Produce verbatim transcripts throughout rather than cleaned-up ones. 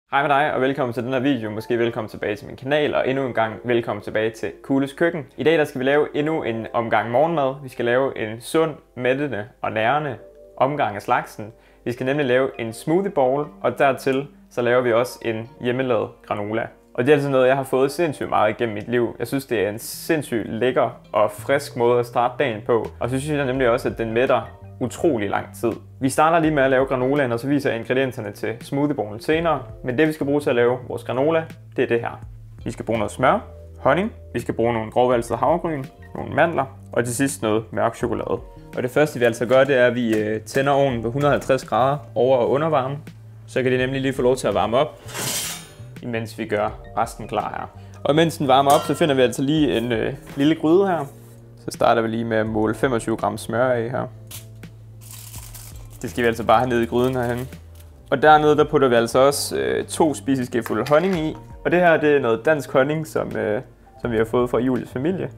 Hej med dig og velkommen til den her video, måske velkommen tilbage til min kanal og endnu en gang velkommen tilbage til Kules Køkken. I dag der skal vi lave endnu en omgang morgenmad. Vi skal lave en sund, mættende og nærende omgang af slagsen. Vi skal nemlig lave en smoothie bowl, og dertil så laver vi også en hjemmelavet granola. Og det er altså noget, jeg har fået sindssygt meget igennem mit liv. Jeg synes, det er en sindssygt lækker og frisk måde at starte dagen på. Og så synes jeg nemlig også, at den mætter utrolig lang tid. Vi starter lige med at lave granolaen, og så viser jeg ingredienserne til smoothiebowlen senere. Men det vi skal bruge til at lave vores granola, det er det her. Vi skal bruge noget smør, honning, vi skal bruge nogle grovvalsede havregryn, nogle mandler og til sidst noget mørk chokolade. Og det første vi altså gør, det er at vi tænder ovnen på et hundrede og halvtreds grader over- og undervarme. Så kan det nemlig lige få lov til at varme op, imens vi gør resten klar her. Og mens den varmer op, så finder vi altså lige en øh, lille gryde her. Så starter vi lige med at måle femogtyve gram smør af her. Det skal vi altså bare have ned i gryden herhen. Og dernede der putter vi altså også øh, to spiseskefulde honning i. Og det her det er noget dansk honning, som, øh, som vi har fået fra Julies familie.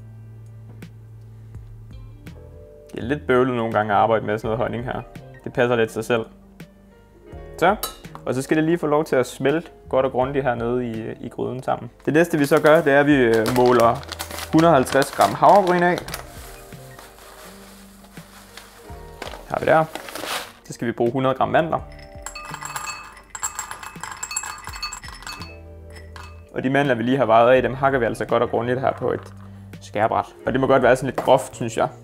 Det er lidt bøvlet nogle gange at arbejde med sådan noget honning her. Det passer lidt sig selv. Så. Og så skal det lige få lov til at smelte godt og grundigt hernede i, i gryden sammen. Det næste vi så gør, det er at vi måler et hundrede og halvtreds gram havregryn af. Her har vi der. Så skal vi bruge hundrede gram mandler. Og de mandler vi lige har vejet af, dem hakker vi altså godt og grundigt her på et skærebræt. Og det må godt være sådan lidt groft, synes jeg.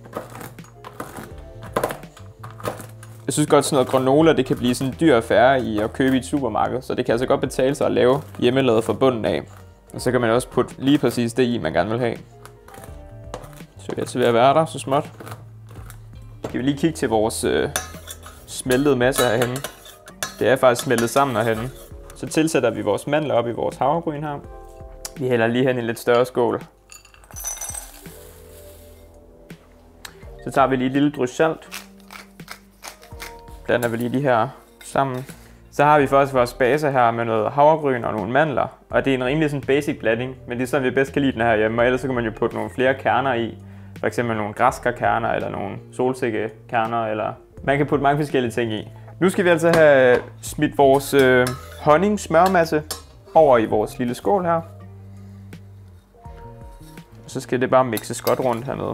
Jeg synes godt sådan noget granola, det kan blive sådan en dyr affære i at købe i et supermarked, så det kan altså godt betale sig at lave hjemmelavet fra bunden af. Og så kan man også putte lige præcis det i, man gerne vil have. Så er vi altså ved at være der så småt. Skal vi lige kigge til vores øh, smeltede masse herhenne. Det er faktisk smeltet sammen herhenne. Så tilsætter vi vores mandler op i vores havregryn her. Vi hælder lige hen i en lidt større skål. Så tager vi lige et lille drys salt. Blander vi lige de her sammen. Så har vi først vores base her med noget havregryn og nogle mandler. Og det er en rimelig sådan basic blanding, men det er sådan vi bedst kan lide den her hjemme. Og ellers så kan man jo putte nogle flere kerner i. For eksempel nogle græskarkerner eller nogle solsikkekerner, eller man kan putte mange forskellige ting i. Nu skal vi altså have smidt vores øh, honning smørmasse over i vores lille skål her. Og så skal det bare mixes godt rundt hernede.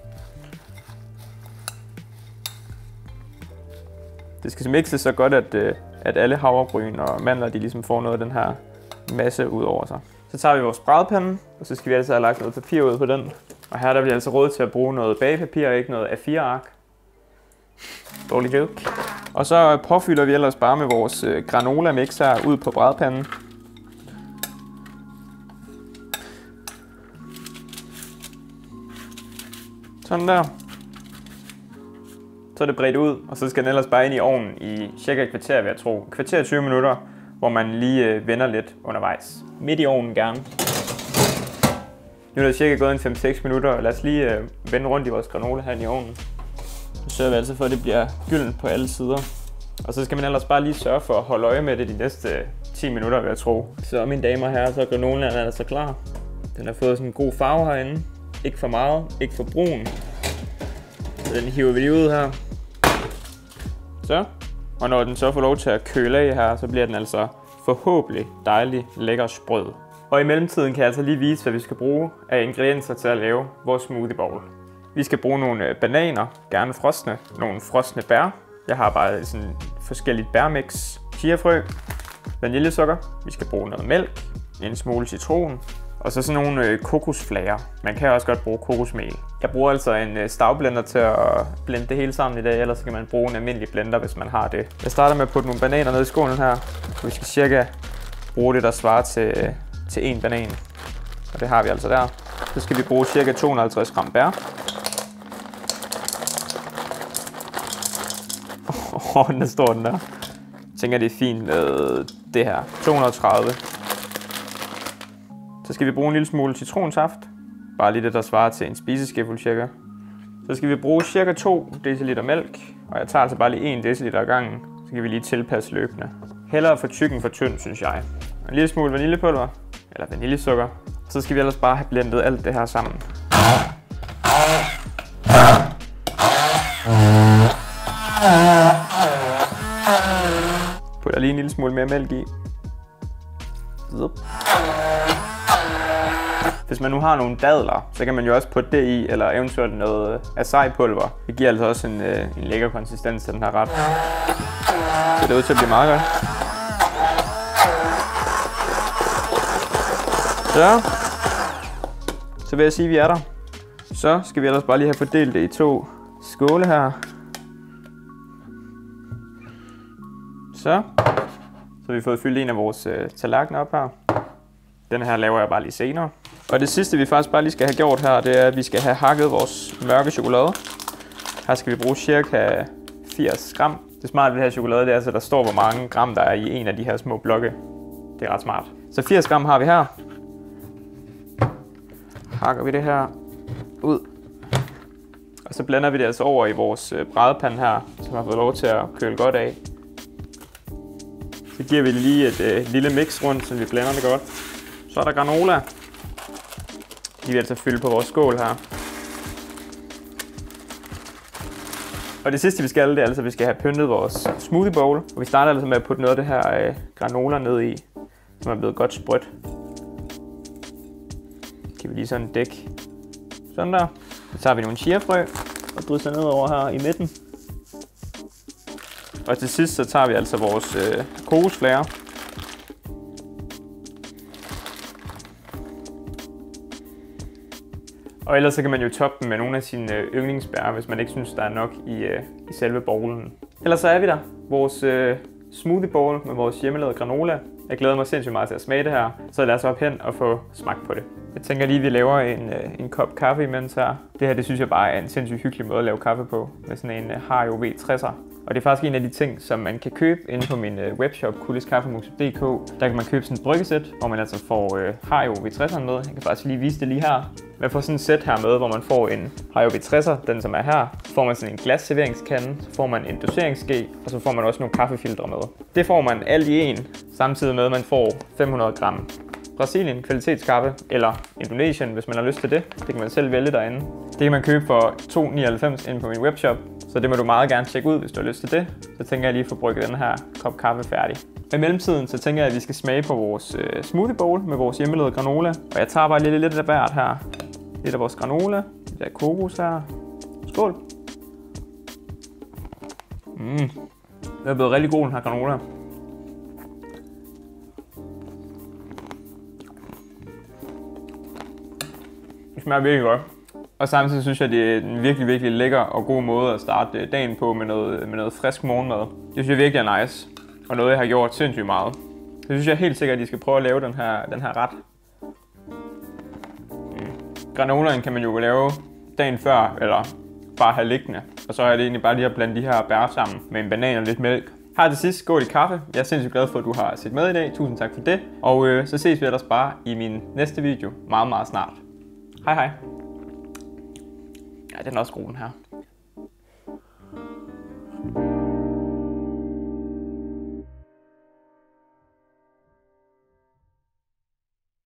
Det skal mixes så godt, at, øh, at alle havregryn og mandler de ligesom får noget af den her masse ud over sig. Så tager vi vores bradpande, og så skal vi altså have lagt noget papir ud på den. Og her der bliver altså råd til at bruge noget bagepapir og ikke noget A fire ark. Dårlig joke. Og så påfylder vi ellers bare med vores granola mix her ud på bradpanden. Sådan der. Så er det bredt ud, og så skal den ellers bare ind i ovnen i cirka et kvarter, vil jeg tro. Kvarter tyve minutter, hvor man lige vender lidt undervejs. Midt i ovnen gerne. Nu er det cirka gået en fem til seks minutter, og lad os lige øh, vende rundt i vores granola her i ovnen. Så sørger vi altså for, at det bliver gyldent på alle sider. Og så skal man ellers bare lige sørge for at holde øje med det de næste ti minutter, vil jeg tro. Så mine damer og herrer, så er granolaen altså klar. Den har fået sådan en god farve herinde. Ikke for meget, ikke for brun. Så den hiver vi lige ud her. Så. Og når den så får lov til at køle af her, så bliver den altså forhåbentlig dejlig, lækker sprød. Og i mellemtiden kan jeg altså lige vise, hvad vi skal bruge af ingredienser til at lave vores smoothie bowl. Vi skal bruge nogle bananer, gerne frosne, nogle frosne bær. Jeg har bare sådan forskelligt bærmix, chiafrø, vaniljesukker. Vi skal bruge noget mælk, en smule citron, og så sådan nogle kokosflager. Man kan også godt bruge kokosmel. Jeg bruger altså en stavblender til at blende det hele sammen i dag, ellers kan man bruge en almindelig blender, hvis man har det. Jeg starter med at putte nogle bananer ned i skålen her. Vi skal cirka bruge det, der svarer til, til en banan. Og det har vi altså der. Så skal vi bruge cirka to hundrede og halvtreds gram bær. Åh, oh, den står den der. Jeg tænker, det er fint med det her. to hundrede og tredive. Så skal vi bruge en lille smule citronsaft. Bare lige det, der svarer til en spiseskefuld cirka. Så skal vi bruge cirka to deciliter mælk. Og jeg tager altså bare lige en deciliter ad gangen. Så kan vi lige tilpasse løbende. Hellere for tyk end for tynd, synes jeg. En lille smule vaniljepulver. Eller vaniljesukker. Så skal vi ellers bare have blendet alt det her sammen. Putter lige en lille smule mere mælk i. Hvis man nu har nogle dadler, så kan man jo også putte det i, eller eventuelt noget acai-pulver. Det giver altså også en, øh, en lækker konsistens til den her ret. Så det er ud til at blive meget godt. Så. Så vil jeg sige, at vi er der. Så skal vi ellers bare lige have fordelt det i to skåle her. Så. Så har vi fået fyldt en af vores øh, tallerkener op her. Den her laver jeg bare lige senere. Og det sidste vi faktisk bare lige skal have gjort her, det er at vi skal have hakket vores mørke chokolade. Her skal vi bruge cirka firs gram. Det smarte ved det her chokolade, det er altså, der står hvor mange gram der er i en af de her små blokke. Det er ret smart. Så firs gram har vi her. Hakker vi det her ud. Og så blander vi det altså over i vores brædepande her, som har fået lov til at køle godt af. Så giver vi lige et øh, lille mix rundt, så vi blander det godt. Så er der granola. De vil altså fylde på vores skål her. Og det sidste vi skal, det er altså, at vi skal have pyntet vores smoothie bowl. Og vi starter altså med at putte noget af det her øh, granola ned i, som er blevet godt sprødt. Kan vi lige sådan dække. Sådan der. Så tager vi nogle chiafrø og drysser ned over her i midten. Og til sidst så tager vi altså vores øh, kokosflager. Og ellers så kan man jo toppe dem med nogle af sine yndlingsbær, hvis man ikke synes, der er nok i, øh, i selve bowlen. Ellers så er vi der. Vores øh, smoothie bowl med vores hjemmelavede granola. Jeg glæder mig sindssygt meget til at smage det her, så lad os op hen og få smagt på det. Jeg tænker lige, at vi laver en, øh, en kop kaffe imens her. Det her det synes jeg bare er en sindssygt hyggelig måde at lave kaffe på, med sådan en øh, Hario V tress'er. Og det er faktisk en af de ting, som man kan købe inde på min øh, webshop, kuliskaffemux punktum d k. Der kan man købe sådan et bryggesæt, hvor man altså får øh, Hario V tress'eren med. Jeg kan faktisk lige vise det lige her. Man får sådan et sæt her med, hvor man får en Hario V tress'er, den som er her. Så får man sådan en glasserveringskande, så får man en doseringsske, og så får man også nogle kaffefiltre med. Det får man alt i en, samtidig med at man får fem hundrede gram Brasilien kvalitetskaffe, eller Indonesien, hvis man har lyst til det. Det kan man selv vælge derinde. Det kan man købe for to nioghalvfems inde på min webshop, så det må du meget gerne tjekke ud, hvis du har lyst til det. Så tænker jeg lige at få brygget den her kop kaffe færdig. I mellemtiden så tænker jeg, at vi skal smage på vores øh, smoothie bowl med vores hjemmelavede granola. Og jeg tager bare lidt, lidt af hvert her. Lidt af vores granola, lidt af kokos her. Skål! Mm. Det er blevet rigtig god, den her granola. Det smager virkelig godt. Og samtidig synes jeg, det er en virkelig, virkelig lækker og god måde at starte dagen på med noget, med noget frisk morgenmad. Det synes jeg virkelig er nice, og noget jeg har gjort sindssygt meget. Det synes jeg helt sikkert, at I skal prøve at lave den her, den her ret. Mm. Granolaen kan man jo lave dagen før, eller bare have liggende. Og så er det egentlig bare lige at blande de her bær sammen med en banan og lidt mælk. Her til sidst, skål i kaffe. Jeg er sindssygt glad for, at du har set med i dag. Tusind tak for det. Og øh, så ses vi ellers bare i min næste video meget, meget snart. Hej hej. Ja, den er også god, den her.